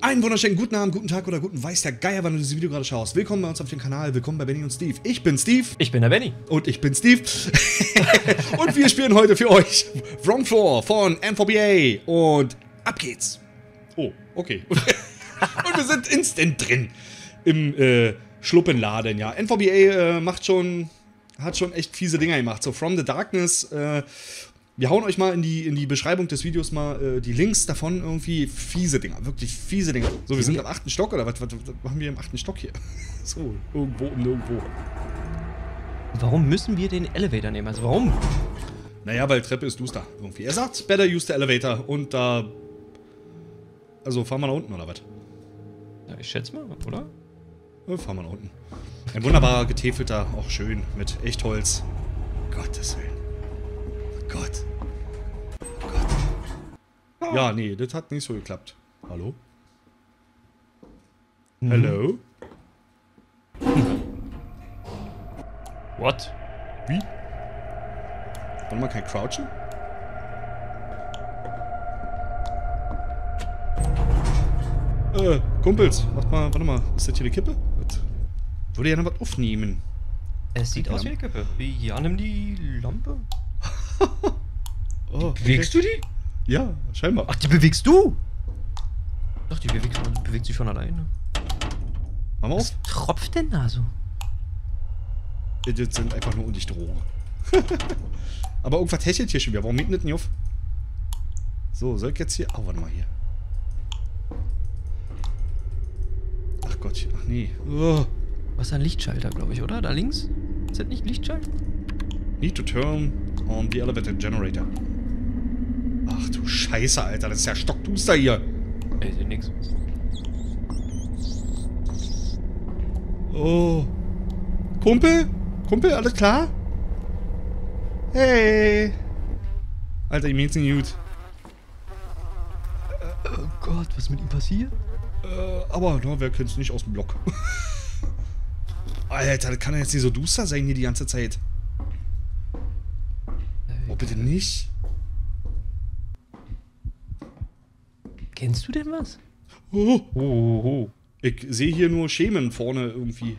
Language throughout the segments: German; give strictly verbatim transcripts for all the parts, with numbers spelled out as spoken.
Einen wunderschönen guten Abend, guten Tag oder guten weiß der Geier, wann du dieses Video gerade schaust. Willkommen bei uns auf dem Kanal, willkommen bei Benny und Steve. Ich bin Steve. Ich bin der Benny. Und ich bin Steve. Und wir spielen heute für euch Wrong vier von N V B A. Und ab geht's. Oh, okay. Und wir sind instant drin im äh, Schluppenladen, ja. N V B A äh, macht schon, hat schon echt fiese Dinger gemacht. So, From the Darkness, äh, wir hauen euch mal in die, in die Beschreibung des Videos mal äh, die Links davon, irgendwie fiese Dinger, wirklich fiese Dinger. So, wir sind am achten Stock, oder was, was, was machen wir im achten Stock hier? So, irgendwo um nirgendwo. Warum müssen wir den Elevator nehmen? Also warum? Naja, weil Treppe ist duster irgendwie. Er sagt, better use the elevator und da... Also, fahren wir nach unten, oder was? Ja, ich schätze mal, oder? Ja, fahren wir nach unten. Ein wunderbarer, getäfelter, auch schön, mit Echtholz. Gottes Willen. Gott. Gott. Ja, nee, das hat nicht so geklappt. Hallo? Mhm. Hallo? What? Wie? Warte mal, kein Crouchen? Äh, Kumpels, macht mal, warte mal, ist das hier eine Kippe? Was? Würde ja noch was aufnehmen. Es sieht Die aus wie eine Kippe. Wie, ja, nimm die Lampe. Oh, Bewegst okay. du die? Ja, scheinbar. Ach, die bewegst du? Doch, die bewegt, von, bewegt sich von alleine. Mach mal auf. Was tropft denn da so? Das sind einfach nur undichte Rohre. Aber irgendwas hechelt hier schon wieder. Warum mitten nicht auf? So, soll ich jetzt hier... Oh, warte mal hier. Ach Gott, ach nee. Oh. Was ist ein Lichtschalter, glaube ich, oder? Da links? Ist das nicht Lichtschalter? Need to turn on the elevator generator. Ach du Scheiße, Alter. Das ist ja stockduster hier. Ey, sehe nix. Oh. Kumpel? Kumpel, alles klar? Hey. Alter, ihm geht's nicht gut. Oh Gott, was ist mit ihm passiert? Äh, aber, na, wer kennt's nicht aus dem Block? Alter, das kann ja jetzt nicht so duster sein hier die ganze Zeit. Oh, bitte nicht. Kennst du denn was? Oh. Oh, oh, oh. Ich sehe hier nur Schemen vorne irgendwie.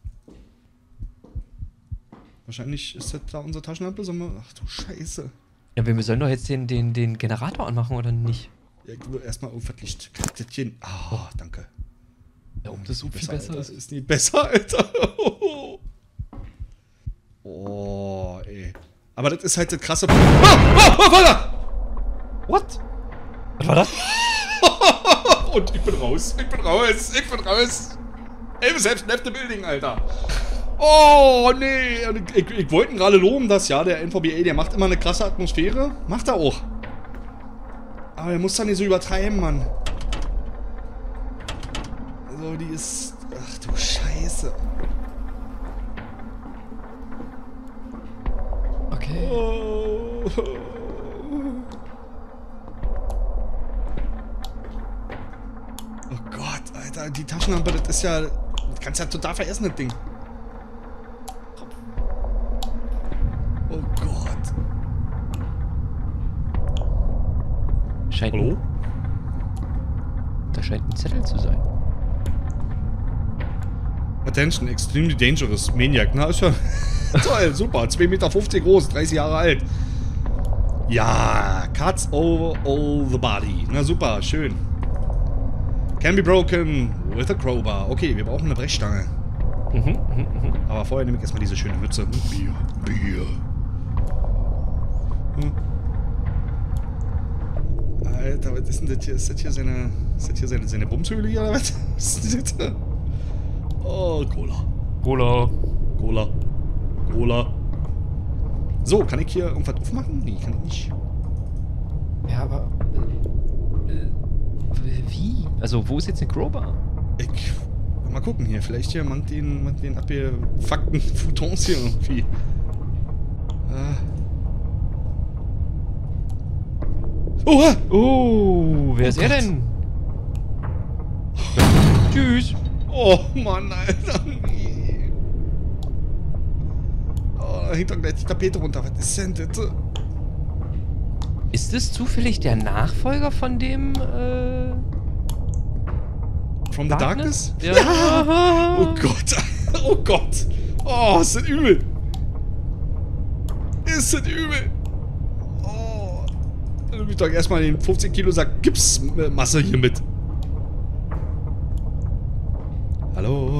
Wahrscheinlich ist das da unsere Taschenlampe. Sollen wir... Ach du Scheiße. Ja, wir sollen doch jetzt den, den, den Generator anmachen, oder nicht? Ja, ich will erstmal irgendwas Licht. Kräftetchen. Ah, oh, danke. Ja, ob das so viel besser Alter. ist. Ist nicht besser, Alter. Oh, ey. Aber das ist halt das krasse... Ah! Ah! Ah! Alter! What? Was war das? Und ich bin raus. Ich bin raus. Ich bin raus. Ey, selbst left the building, Alter. Oh, nee. Ich, ich, ich wollte ihn gerade loben, dass ja, der N V B A, der macht immer eine krasse Atmosphäre. Macht er auch. Aber er muss da nicht so übertreiben, Mann. Also, die ist... Ach du Scheiße. Okay. Oh. Oh Gott, Alter, die Taschenlampe, das ist ja... Das kannst ja total veressen, das Ding. Oh Gott. Scheint Hallo? Da scheint ein Zettel zu sein. Attention, extremely dangerous. Maniac. Na, ist ja... Toll, super. zwei Meter fünfzig groß, dreißig Jahre alt. Ja, cuts over all the body. Na super, schön. Can be broken with a crowbar. Okay, wir brauchen eine Brechstange. Mhm, mhm, mhm. Aber vorher nehme ich erstmal diese schöne Mütze. Bier, Bier. Hm. Alter, was ist denn das hier? Ist das hier seine... Ist das hier seine, seine Bumshöhle hier, oder was? Was ist das? Oh, Cola. Cola. Cola. Cola. So, kann ich hier irgendwas aufmachen? Nee, kann ich nicht. Ja, aber... Äh, äh, wie? Also, wo ist jetzt eine Crowbar? Ich... Mal gucken hier. Vielleicht hier man den, man den abgefuckten Futons hier irgendwie. Ah. Oha! Oh, wer Oh ist er Gott. denn? Tschüss. Oh Mann, Alter. Nee. Oh, da hängt doch gleich die Tapete runter. Was ist denn das? Ist es zufällig der Nachfolger von dem, äh... From the Darkness? Ja. ja. Oh Gott. Oh Gott. Oh, ist das übel. Ist das übel. Oh. Dann nehme ich doch erstmal den fünfzehn Kilo Sack Gipsmasse hier mit. Hallo.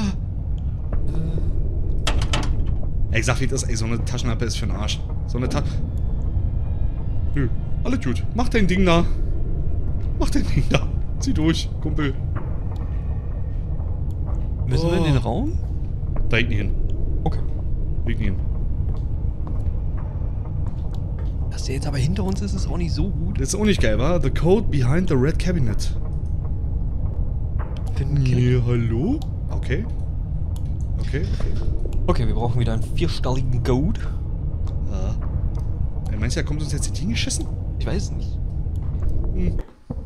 Ey, sag wie das, ey, so eine Taschenlampe ist für den Arsch. So eine Tasche. Nö, alles gut. Mach dein Ding da. Mach dein Ding da. Zieh durch, Kumpel. Müssen oh. wir in den Raum? Da hinten hin. Okay. Hinten hin. Dass der jetzt aber hinter uns ist, ist auch nicht so gut. Das ist auch nicht geil, wa? The code behind the red cabinet. Nee, hallo? Okay. Okay, okay. Okay, wir brauchen wieder einen vierstelligen Code. Ah. Ey, meinst du, er kommt uns jetzt hingeschissen? Ich weiß es nicht. Hm.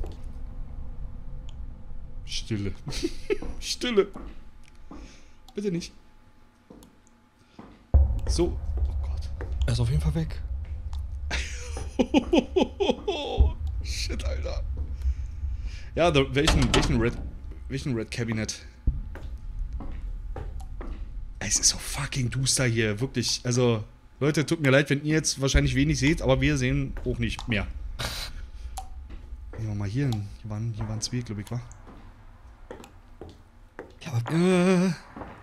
Stille. Stille. Bitte nicht. So. Oh Gott. Er ist auf jeden Fall weg. Shit, Alter. Ja, the, welchen, welchen Red, welchen Red Cabinet? Es ist so fucking duster hier, wirklich. Also, Leute, tut mir leid, wenn ihr jetzt wahrscheinlich wenig seht, aber wir sehen auch nicht mehr. Gehen wir mal hier hin. Hier waren, hier waren zwei, glaube ich, wa? Ja, aber... Äh.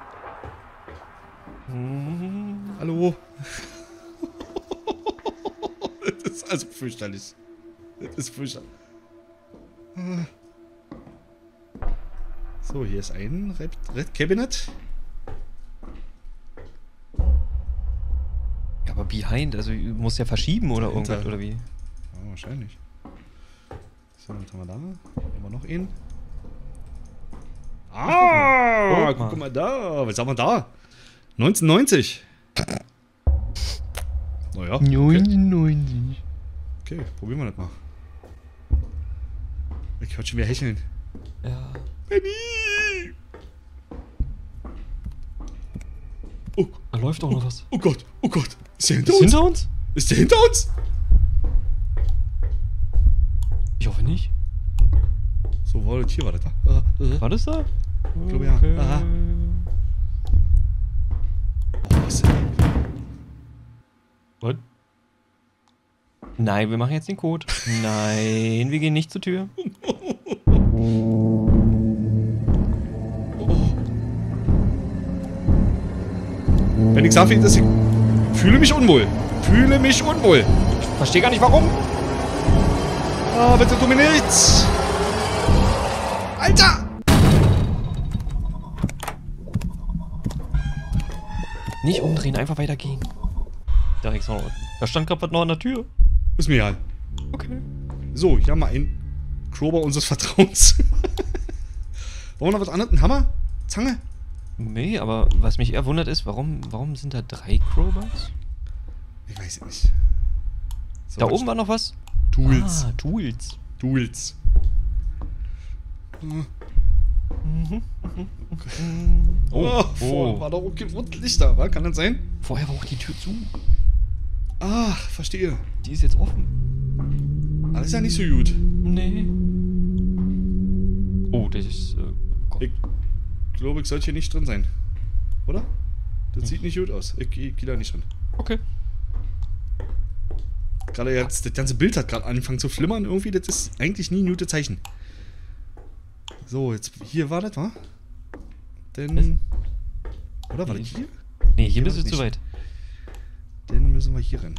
Hallo? Das ist also fürchterlich. Das ist fürchterlich. So, hier ist ein Red, Red Cabinet. Ja, aber behind, also du musst ja verschieben oder Dahinter. irgendwas, oder wie? Ja, wahrscheinlich. So, was haben wir da? Haben wir noch einen? Ah, guck mal. guck mal da. Was haben wir da? neunzehnhundertneunzig. Naja. Okay. neunundneunzig. Okay, probieren wir das mal. Ich höre schon wieder hecheln. Ja. Benny! Oh, Da läuft doch noch was. oh Gott, oh Gott. Ist der hinter Ist uns? hinter uns? Ist der hinter uns? Ich hoffe nicht. So, war das hier, war das da? Äh, äh. War das da? Ich glaube ja. Aha. Oh, was ist denn? Was? Nein, wir machen jetzt den Code. Nein, wir gehen nicht zur Tür. Wenn ich sage, dass ich fühle mich unwohl. Fühle mich unwohl. Ich verstehe gar nicht warum. Ah, bitte tu mir nichts. Alter! Nicht umdrehen, einfach weitergehen. Da, ich noch, da stand gerade was noch an der Tür. Ist mir egal. Okay. So, hier haben wir einen Crowbar unseres Vertrauens. Wollen wir noch was anderes? Ein Hammer? Zange? Nee, aber was mich eher wundert ist, warum, warum sind da drei Crowbars? Ich weiß es nicht. So, Da oben war noch was? Tools. Ah, Tools. Tools. Mhm. Oh, Oh, vorhin oh. war doch okay Lichter, wa? Kann das sein? Vorher war auch die Tür zu. Ach, verstehe. Die ist jetzt offen. Alles ja nicht so gut. Nee. Oh, das ist... Äh, Gott. Ich glaube, ich sollte hier nicht drin sein. Oder? Das sieht nicht gut aus. Ich, ich gehe da nicht drin. Okay. Gerade jetzt, das ganze Bild hat gerade angefangen zu flimmern irgendwie. Das ist eigentlich nie ein gutes Zeichen. So, jetzt hier war das, wa? Denn... Oder war Nee. das hier? Nee, hier Hier bist war du das zu nicht. weit. Dann müssen wir hier rein.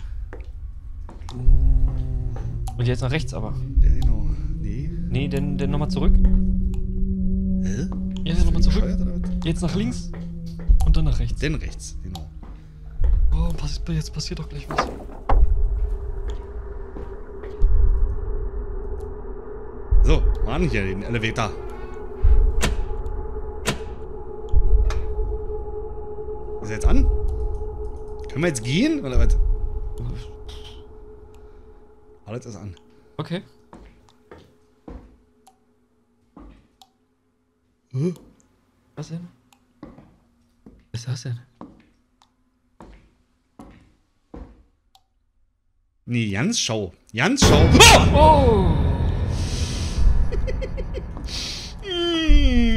Und jetzt nach rechts aber. Ja, genau. Nee. Nee, dann, dann nochmal zurück. Hä? Jetzt nochmal zurück. Bescheuert, oder was? Jetzt nach links. Und dann nach rechts. Denn rechts, genau. Oh, pass, jetzt passiert doch gleich was. So, Mann, hier den Elevator. Ist er jetzt an? Können wir jetzt gehen, oder was? Alles ist an. Okay. Hä? Was denn? Was ist das denn? Nee, Jans Schau. Jans Schau. Oh! Mm.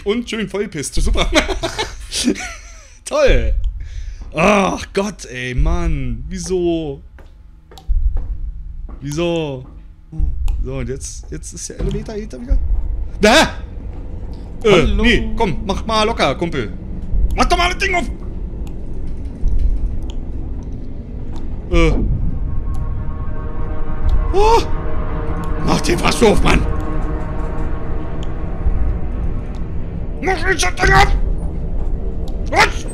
und schön vollpisst. Super. Toll. Ach Gott, ey, Mann. Wieso? Wieso? So, und jetzt, jetzt ist der Elevator hinter wieder. Da! Äh, nee, komm, mach mal locker, Kumpel. Mach doch mal das Ding auf! Äh. Oh! Mach den Fass auf, Mann! Mach den das Ding auf! Was?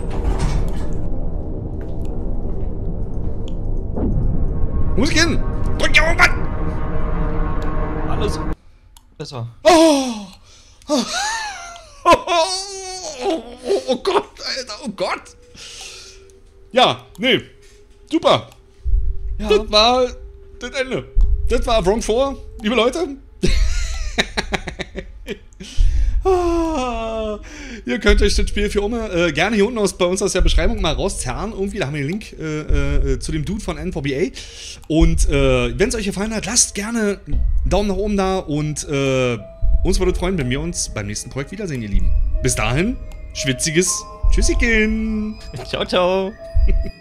Wo muss ich hin? Drück ja irgendwann! Alles besser. Oh! Oh! Oh, oh, oh, oh Gott, Alter, oh Gott! Ja, nee, super. Ja. Das war das Ende. Das war Wrong vier, liebe Leute. Ah, ihr könnt euch das Spiel für immer äh, gerne hier unten aus, bei uns aus der Beschreibung mal rauszerren. Irgendwie, da haben wir den Link äh, äh, zu dem Dude von N V B A. Und äh, wenn es euch gefallen hat, lasst gerne einen Daumen nach oben da. Und äh, uns würde es freuen, wenn wir uns beim nächsten Projekt wiedersehen, ihr Lieben. Bis dahin, schwitziges Tschüssigen. Ciao, ciao.